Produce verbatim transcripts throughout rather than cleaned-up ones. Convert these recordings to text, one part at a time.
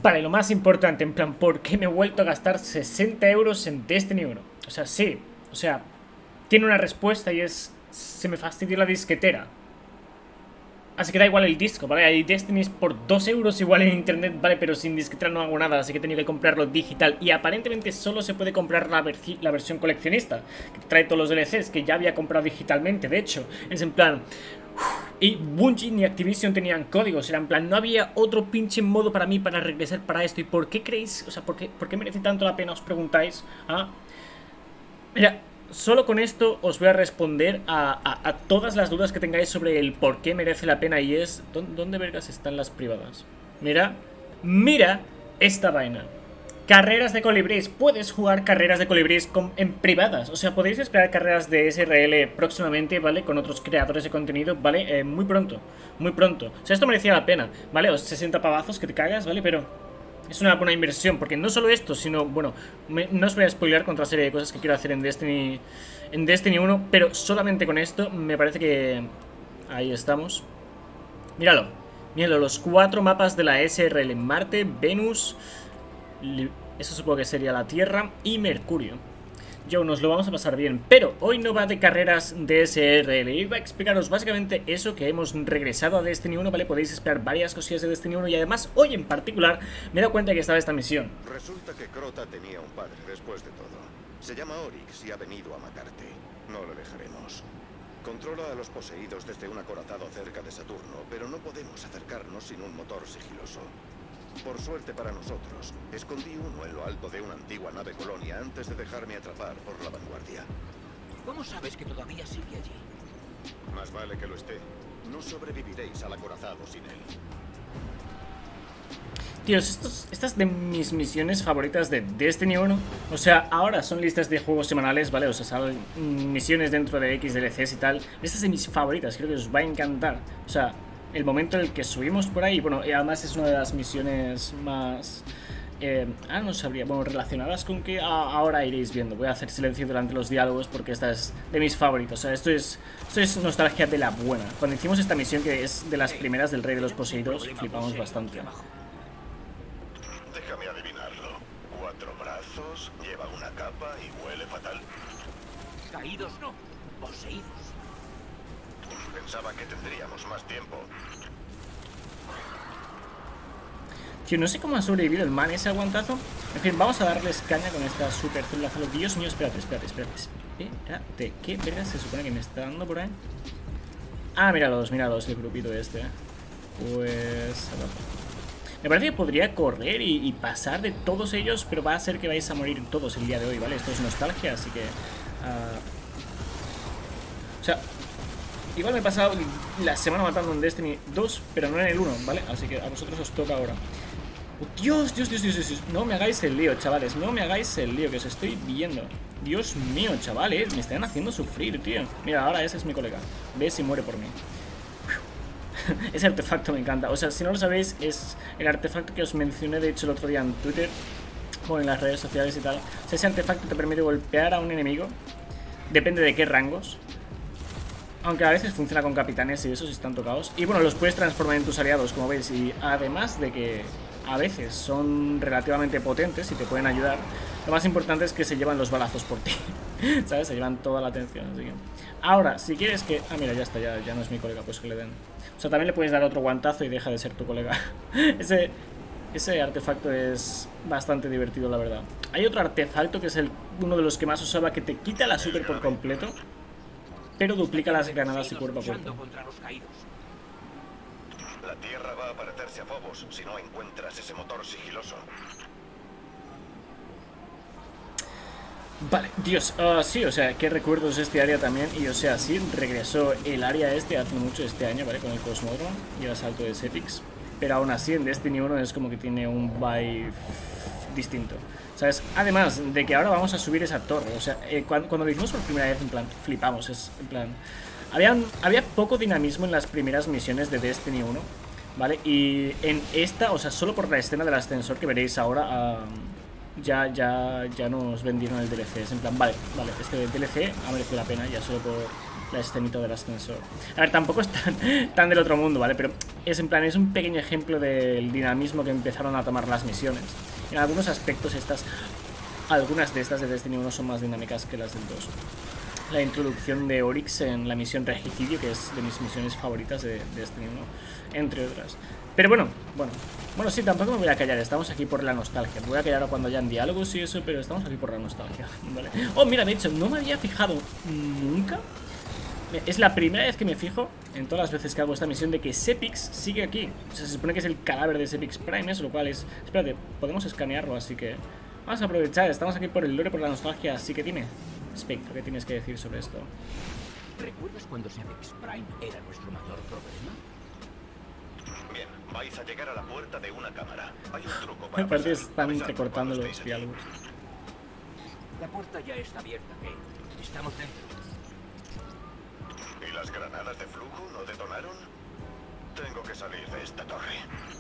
Vale, lo más importante, en plan, ¿por qué me he vuelto a gastar sesenta euros en Destiny uno? O sea, sí, o sea, tiene una respuesta y es... Se me fastidió la disquetera. Así que da igual el disco, ¿vale? Hay Destiny por dos euros igual en internet, ¿vale? Pero sin disquetera no hago nada, así que he tenido que comprarlo digital. Y aparentemente solo se puede comprar la, versi la versión coleccionista, que trae todos los D L Cs, que ya había comprado digitalmente, de hecho. Es en plan... Y Bungie ni Activision tenían códigos, era en plan, no había otro pinche modo para mí para regresar para esto. ¿Y por qué creéis? O sea, ¿por qué, por qué merece tanto la pena? Os preguntáis. ¿Ah? Mira, solo con esto os voy a responder a, a, a todas las dudas que tengáis sobre el por qué merece la pena. Y es, ¿dónde, dónde vergas están las privadas? Mira, mira esta vaina. Carreras de colibrís. Puedes jugar carreras de colibrís con, en privadas. O sea, podéis esperar carreras de S R L próximamente, ¿vale? Con otros creadores de contenido, ¿vale? Eh, muy pronto, muy pronto. O sea, esto merecía la pena, ¿vale? Os sesenta pavazos que te cagas, ¿vale? Pero es una buena inversión, porque no solo esto, sino, bueno, me, no os voy a spoilear con otra serie de cosas que quiero hacer en Destiny, en Destiny uno, pero solamente con esto me parece que... Ahí estamos. Míralo, míralo, los cuatro mapas de la S R L. Marte, Venus... Eso supongo que sería la Tierra y Mercurio. Yo nos lo vamos a pasar bien, pero hoy no va de carreras de S R L. Iba a explicaros básicamente eso, que hemos regresado a Destiny uno, ¿vale? Podéis esperar varias cosillas de Destiny uno y además hoy en particular me he dado cuenta que estaba esta misión. Resulta que Crota tenía un padre después de todo. Se llama Oryx y ha venido a matarte. No lo dejaremos. Controla a los poseídos desde un acorazado cerca de Saturno, pero no podemos acercarnos sin un motor sigiloso. Por suerte para nosotros, escondí uno en lo alto de una antigua nave colonia antes de dejarme atrapar por la vanguardia. ¿Cómo sabes que todavía sigue allí? Más vale que lo esté. No sobreviviréis al acorazado sin él. Tíos, estos, estas de mis misiones favoritas de Destiny uno. O sea, ahora son listas de juegos semanales, ¿vale? O sea, salen misiones dentro de X D L Cs y tal. Estas de mis favoritas, creo que os va a encantar. O sea... El momento en el que subimos por ahí, bueno, y además es una de las misiones más... Eh, ah, no sabría, bueno, relacionadas con que ah, ahora iréis viendo. Voy a hacer silencio durante los diálogos porque esta es de mis favoritos. O sea, esto es, esto es nostalgia de la buena. Cuando hicimos esta misión, que es de las primeras del Rey de los Poseídos, flipamos bastante. Déjame adivinarlo. Cuatro brazos, lleva una capa y huele fatal. Caídos no, poseídos. Pensaba que tendríamos más tiempo. Tío, no sé cómo ha sobrevivido el man ese aguantazo. En fin, vamos a darles caña con esta super célula. Dios mío, espérate, espérate, espérate. Espérate, ¿qué verga se supone que me está dando por ahí? Ah, míralos, míralos, el grupito este. Pues... Me parece que podría correr y, y pasar de todos ellos, pero va a ser que vais a morir todos el día de hoy, ¿vale? Esto es nostalgia, así que... Uh... O sea... Igual me he pasado la semana matando en Destiny dos, pero no en el uno, ¿vale? Así que a vosotros os toca ahora. Oh, Dios, Dios, Dios, Dios, Dios, no me hagáis el lío, chavales. No me hagáis el lío, que os estoy viendo. Dios mío, chavales, me están haciendo sufrir, tío. Mira, ahora ese es mi colega. Ve si muere por mí. Ese artefacto me encanta. O sea, si no lo sabéis, es el artefacto que os mencioné, de hecho, el otro día en Twitter, o en las redes sociales y tal. O sea, ese artefacto te permite golpear a un enemigo. Depende de qué rangos. Aunque a veces funciona con capitanes y esos están tocados. Y bueno, los puedes transformar en tus aliados, como veis. Y además de que a veces son relativamente potentes y te pueden ayudar, lo más importante es que se llevan los balazos por ti. ¿Sabes? Se llevan toda la atención. Así que... Ahora, si quieres que... Ah, mira, ya está, ya, ya no es mi colega, pues que le den. O sea, también le puedes dar otro guantazo y deja de ser tu colega. Ese... Ese artefacto es bastante divertido, la verdad. Hay otro artefacto que es el uno de los que más usaba, que te quita la super por completo, pero duplica las granadas y cuerpo a cuerpo. La Tierra va a parecerse a Phobos si no encuentras ese motor sigiloso. Vale, Dios, uh, sí, o sea, qué recuerdos de este área también. Y o sea, sí, regresó el área este hace mucho este año, ¿vale? Con el Cosmodrome y el asalto de Sepix. Pero aún así, en Destiny uno es como que tiene un vibe distinto, ¿sabes? Además de que ahora vamos a subir esa torre. O sea, eh, cuando, cuando lo vimos por primera vez, en plan, flipamos. Es en plan... Había, había poco dinamismo en las primeras misiones de Destiny uno, ¿vale? Y en esta, o sea, solo por la escena del ascensor que veréis ahora... Uh, ya, ya, ya nos vendieron el D L C. Es en plan, vale, vale, este D L C ha merecido la pena, ya solo por la escenita del ascensor. A ver, tampoco es tan, tan del otro mundo, ¿vale? Pero es en plan, es un pequeño ejemplo del dinamismo que empezaron a tomar las misiones. En algunos aspectos estas, algunas de estas de Destiny uno son más dinámicas que las del dos. La introducción de Oryx en la misión Regicidio, que es de mis misiones favoritas de, de Destiny uno, entre otras. Pero bueno, bueno, bueno, sí, tampoco me voy a callar, estamos aquí por la nostalgia. Me voy a callar cuando hayan diálogos y eso, pero estamos aquí por la nostalgia, ¿vale? Oh, mira, de hecho, no me había fijado nunca. Es la primera vez que me fijo, en todas las veces que hago esta misión, de que Sepix sigue aquí. O sea, se supone que es el cadáver de Sepix Prime, eso, lo cual es... Espérate, podemos escanearlo, así que... Vamos a aprovechar, estamos aquí por el lore, por la nostalgia, así que dime, Spectre, ¿qué tienes que decir sobre esto? ¿Recuerdas cuando Sepix Prime era nuestro mayor problema? Bien, vais a llegar a la puerta de una cámara. Hay un truco Me para parece que pasar. están Avisadme recortando cuando los estéis allí. diálogos. La puerta ya está abierta, Kate. Estamos dentro. ¿Y las granadas de flujo no detonaron? Tengo que salir de esta torre.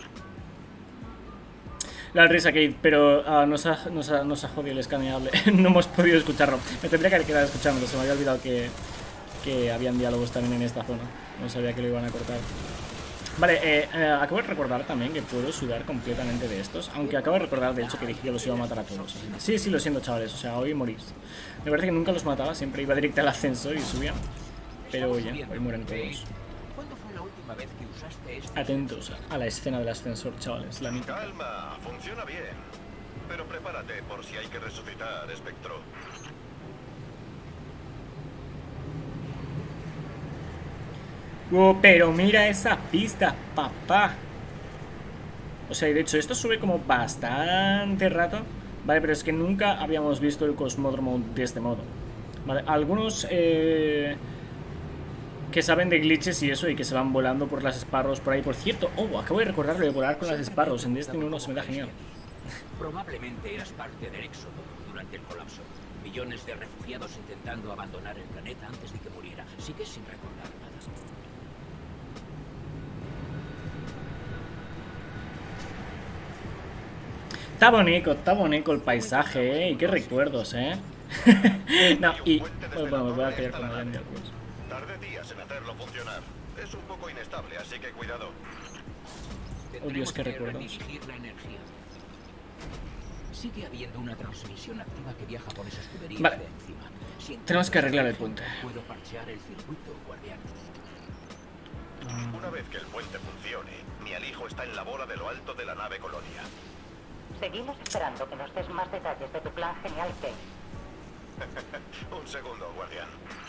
La risa, Kate, pero uh, nos, ha, nos, ha, nos ha jodido el escaneable. No hemos podido escucharlo. Me tendría que haber quedado escuchando. Se me había olvidado que, que habían diálogos también en esta zona. No sabía que lo iban a cortar. Vale, eh, eh, acabo de recordar también que puedo sudar completamente de estos. Aunque acabo de recordar, de hecho, que dije que los iba a matar a todos. Así que sí, sí, lo siento, chavales. O sea, hoy morís. Me parece que nunca los mataba. Siempre iba directo al ascensor y subía. Pero oye, hoy mueren todos. ¿Cuándo fue la última vez que usaste este? Atentos a la escena del ascensor, chavales. La mítica. Calma, funciona bien. Pero prepárate por si hay que resucitar, Espectro. Oh, pero mira esa pista, papá. O sea, y de hecho esto sube como bastante rato. Vale, pero es que nunca habíamos visto el cosmódromo de este modo. Vale, algunos eh, que saben de glitches y eso, y que se van volando por las Sparrows por ahí. Por cierto, oh, acabo de recordar lo de volar con las Sparrows. En Destiny uno se me da genial. Probablemente eras parte del éxodo durante el colapso. Millones de refugiados intentando abandonar el planeta antes de que muriera. Sigues sin recordar nada. Está bonito, está bonito el paisaje, ¿eh? Y qué recuerdos, ¿eh? No, y... Bueno, me voy a callar con la línea. Tarde días en hacerlo funcionar. Es un poco inestable, así que cuidado. Oh, Dios, qué Tendremos que recuerdos. redirigir la energía. Sigue habiendo una transmisión activa que viaja por esas tuberías Vale. de encima. Si Tenemos que arreglar el encuentras, puente. Puedo parchear el circuito, guardián. Una vez que el puente funcione, mi alijo está en la bola de lo alto de la nave Colonia. Seguimos esperando que nos des más detalles de tu plan genial, Kate. Un segundo, guardián.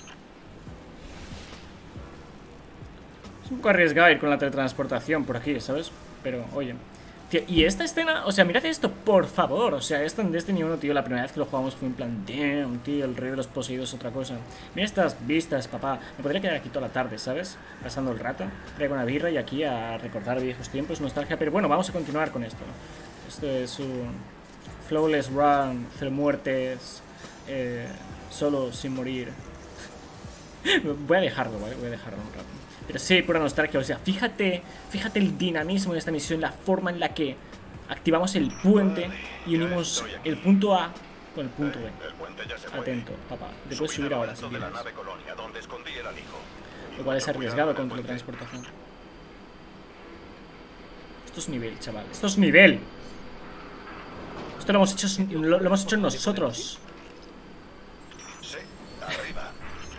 Es un poco arriesgado ir con la teletransportación por aquí, ¿sabes? Pero, oye... Tío, y esta escena, o sea, mirad esto, por favor. O sea, esto en Destiny uno, tío, la primera vez que lo jugamos fue en plan, damn, tío, el rey de los poseídos es otra cosa. Mira estas vistas, papá. Me podría quedar aquí toda la tarde, ¿sabes? Pasando el rato. Traigo una birra y aquí a recordar viejos tiempos, nostalgia. Pero bueno, vamos a continuar con esto. Esto es un flawless run, cero muertes, eh, solo, sin morir. Voy a dejarlo, ¿vale? Voy a dejarlo un rato. Pero sí, pura nostalgia, o sea, fíjate, fíjate el dinamismo de esta misión, la forma en la que activamos el puente y unimos el punto A con el punto B. El puente ya se mueve. Atento, papá, te puedes subir ahora si de la quieres. nave Colonia, donde escondí el alijo. Lo cual es arriesgado con Cuidado teletransportación. Esto es nivel, chaval, esto es nivel. Esto lo hemos hecho, lo, lo hemos hecho nosotros. Sí, arriba.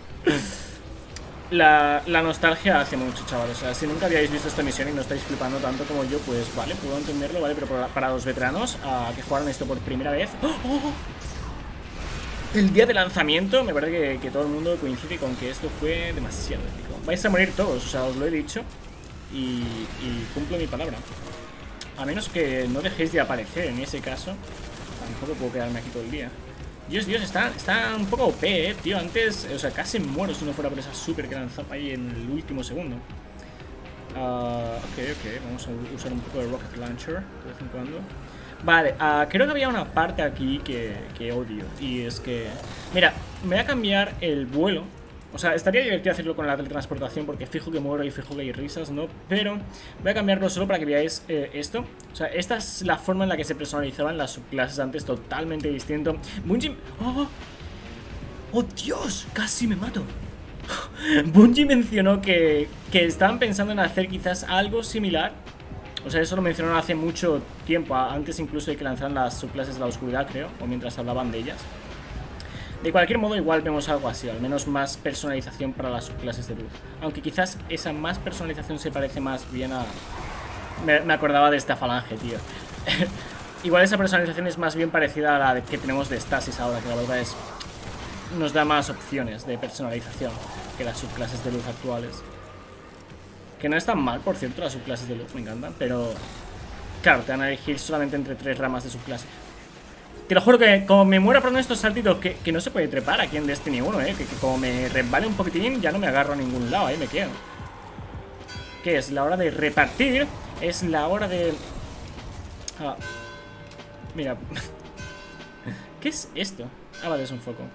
La, la nostalgia hace mucho, chaval. O sea, si nunca habíais visto esta misión y no estáis flipando tanto como yo, pues vale, puedo entenderlo, ¿vale? Pero para, para los veteranos uh, que jugaron esto por primera vez... ¡Oh, oh! El día de lanzamiento, me parece que, que todo el mundo coincide con que esto fue demasiado épico. Vais a morir todos, o sea, os lo he dicho. Y, y cumplo mi palabra. A menos que no dejéis de aparecer en ese caso. Tampoco puedo quedarme aquí todo el día. Dios, Dios, está, está un poco O P, eh, tío. Antes, o sea, casi muero si no fuera por esa super que lanzaba ahí en el último segundo. Uh, ok, ok, vamos a usar un poco de Rocket Launcher de vez en cuando. Vale, uh, creo que había una parte aquí que, que odio. Y es que, mira, me voy a cambiar el vuelo O sea, estaría divertido hacerlo con la teletransportación porque fijo que muero y fijo que hay risas, ¿no? Pero voy a cambiarlo solo para que veáis eh, esto. O sea, esta es la forma en la que se personalizaban las subclases antes, totalmente distinto. Bungie... ¡Oh! ¡Oh, Dios! Casi me mato. Bungie mencionó que, que estaban pensando en hacer quizás algo similar. O sea, eso lo mencionaron hace mucho tiempo, antes incluso de que lanzaran las subclases de la oscuridad, creo, o mientras hablaban de ellas. De cualquier modo, igual vemos algo así, al menos más personalización para las subclases de luz. Aunque quizás esa más personalización se parece más bien a... Me, me acordaba de esta falange, tío. Igual esa personalización es más bien parecida a la que tenemos de Stasis ahora, que la verdad es... nos da más opciones de personalización que las subclases de luz actuales. Que no están mal, por cierto, las subclases de luz, me encantan, pero... Claro, te van a elegir solamente entre tres ramas de subclase. Te lo juro que como me muera por uno de estos saltitos que, que no se puede trepar aquí en Destiny uno, eh. Que, que como me resbale un poquitín ya no me agarro a ningún lado, ahí me quedo. ¿Qué es? La hora de repartir. Es la hora de... Ah. Mira. ¿Qué es esto? Ah, vale, es un foco.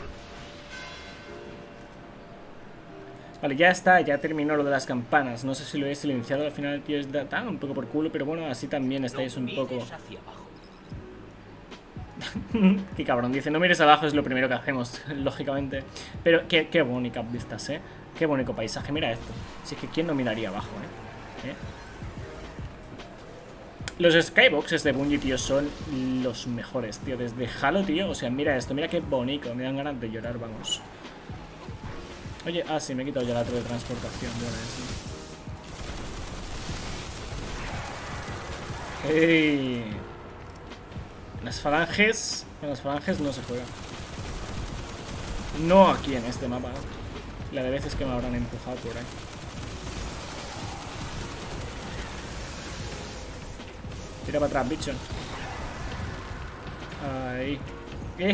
Vale, ya está, ya terminó lo de las campanas. No sé si lo he silenciado al final, tío, es tan un poco por culo, pero bueno, así también estáis un poco... Qué cabrón, dice, no mires abajo, es lo primero que hacemos, lógicamente. Pero qué, qué bonitas vistas, eh. Qué bonito paisaje, mira esto. Si es que quién no miraría abajo, eh, ¿Eh? Los skyboxes de Bungie, tío, son los mejores, tío. Desde Halo, tío, o sea, mira esto, mira qué bonito. Me dan ganas de llorar, vamos. Oye, ah, sí, me he quitado ya la teletransportación. Bueno, sí. ¡Ey! Las falanges... Con las falanges no se juega. No aquí en este mapa, ¿no? La de veces que me habrán empujado por ahí. Tira para atrás, bicho. Ahí. ¿Qué?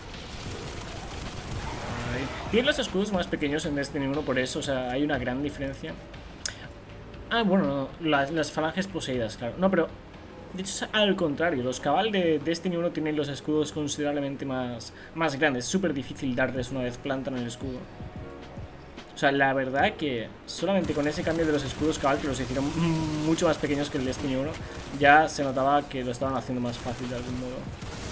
Tienen los escudos más pequeños en Destiny uno por eso, o sea, hay una gran diferencia. Ah, bueno, no, las, las falanges poseídas, claro. No, pero, de hecho, es al contrario. Los cabal de Destiny uno tienen los escudos considerablemente más, más grandes. Es súper difícil darles una vez plantan el escudo. O sea, la verdad que solamente con ese cambio de los escudos cabal, que los hicieron mucho más pequeños que el Destiny uno, ya se notaba que lo estaban haciendo más fácil de algún modo.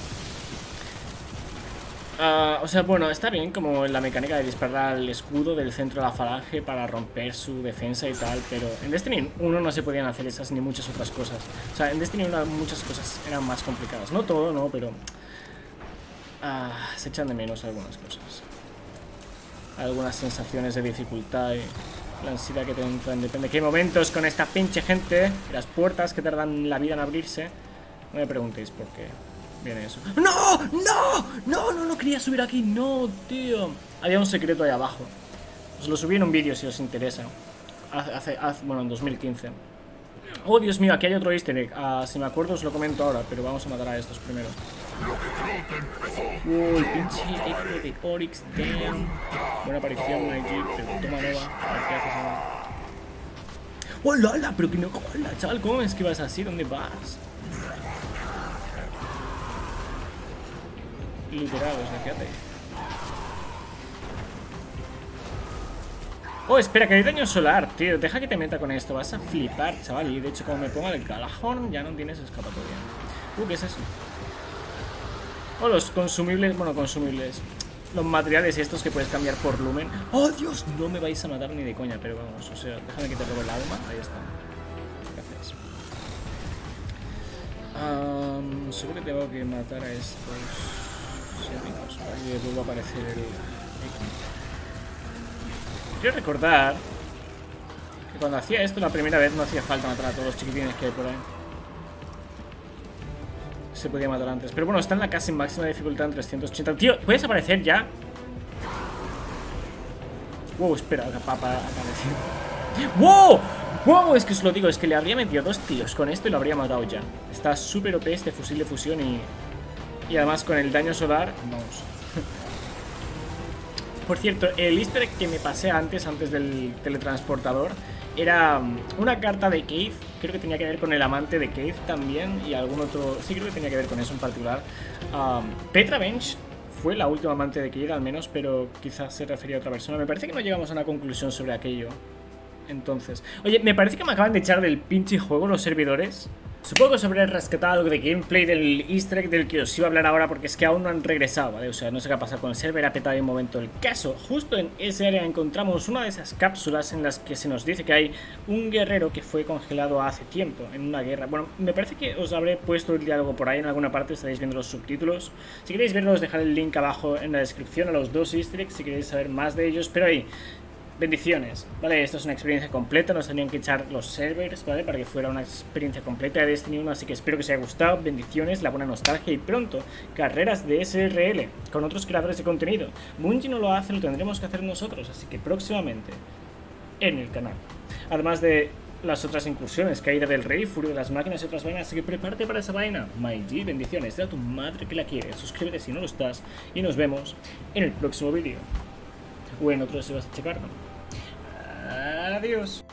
Uh, o sea, bueno, está bien como la mecánica de disparar al escudo del centro de la falange para romper su defensa y tal, pero en Destiny uno no se podían hacer esas ni muchas otras cosas. O sea, en Destiny uno muchas cosas eran más complicadas. No todo, no, pero uh, se echan de menos algunas cosas. Algunas sensaciones de dificultad y la ansiedad que te entran. Depende de qué momentos con esta pinche gente. Las puertas que tardan la vida en abrirse. No me preguntéis por qué viene eso. ¡No! ¡No! ¡No! No, no quería subir aquí. No, tío. Había un secreto ahí abajo. Os lo subí en un vídeo si os interesa. Hace, hace, bueno, en dos mil quince. Oh, Dios mío, aquí hay otro easter egg. Uh, si me acuerdo os lo comento ahora, pero vamos a matar a estos primero. Uy, uh, pinche eco de Oryx. Damn. Buena aparición, Nigel, pero toma nueva. A ver qué haces ahora. ¡Hola, hola! Pero que no. ¡Hola, chaval! ¿Cómo es que vas así? ¿Dónde vas? Literal, o sea, quédate. Oh, espera, que hay daño solar, tío. Deja que te meta con esto. Vas a flipar, chaval. Y de hecho, como me ponga el Galahorn, ya no tienes escapatoria. Uh, ¿qué es eso? Oh, los consumibles. Bueno, consumibles. Los materiales estos que puedes cambiar por lumen. Oh, Dios, no me vais a matar ni de coña. Pero vamos, o sea, déjame que te robe el alma. Ahí está. ¿Qué haces? Um, seguro que tengo que matar a estos. Amigos, para que vuelva a aparecer el... Quiero recordar que cuando hacía esto la primera vez no hacía falta matar a todos los chiquitines que hay por ahí. Se podía matar antes. Pero bueno, está en la casi máxima dificultad en trescientos ochenta. Tío, ¿puedes aparecer ya? Wow, espera, para aparecer. ¡Wow! ¡Wow! Es que os lo digo, es que le habría metido dos tiros con esto y lo habría matado ya. Está súper O P este fusil de fusión y... Y además con el daño solar, vamos. Por cierto, el easter egg que me pasé antes, antes del teletransportador, era una carta de Keith. Creo que tenía que ver con el amante de Keith también. Y algún otro... Sí, creo que tenía que ver con eso en particular. um, Petra Bench fue la última amante de Kid, al menos, pero quizás se refería a otra persona. Me parece que no llegamos a una conclusión sobre aquello. Entonces, oye, me parece que me acaban de echar del pinche juego los servidores. Supongo que os habré rescatado algo de gameplay del easter egg del que os iba a hablar ahora, porque es que aún no han regresado, ¿vale? O sea, no sé qué ha pasado con el server, ha petado en un momento el caso. Justo en ese área encontramos una de esas cápsulas en las que se nos dice que hay un guerrero que fue congelado hace tiempo, en una guerra. Bueno, me parece que os habré puesto el diálogo por ahí en alguna parte, estaréis viendo los subtítulos. Si queréis verlo, os dejaré el link abajo en la descripción a los dos easter eggs, si queréis saber más de ellos, pero ahí... bendiciones, ¿vale? Esto es una experiencia completa, nos tenían que echar los servers, ¿vale? Para que fuera una experiencia completa de Destiny uno, así que espero que os haya gustado, bendiciones, la buena nostalgia y pronto, carreras de S R L con otros creadores de contenido. Bungie no lo hace, lo tendremos que hacer nosotros, así que próximamente en el canal. Además de las otras incursiones, caída del rey, furia de las máquinas y otras vainas, así que prepárate para esa vaina. My G, bendiciones, dale a tu madre que la quiere, suscríbete si no lo estás y nos vemos en el próximo vídeo. O en otro si vas a checarlo. Adiós.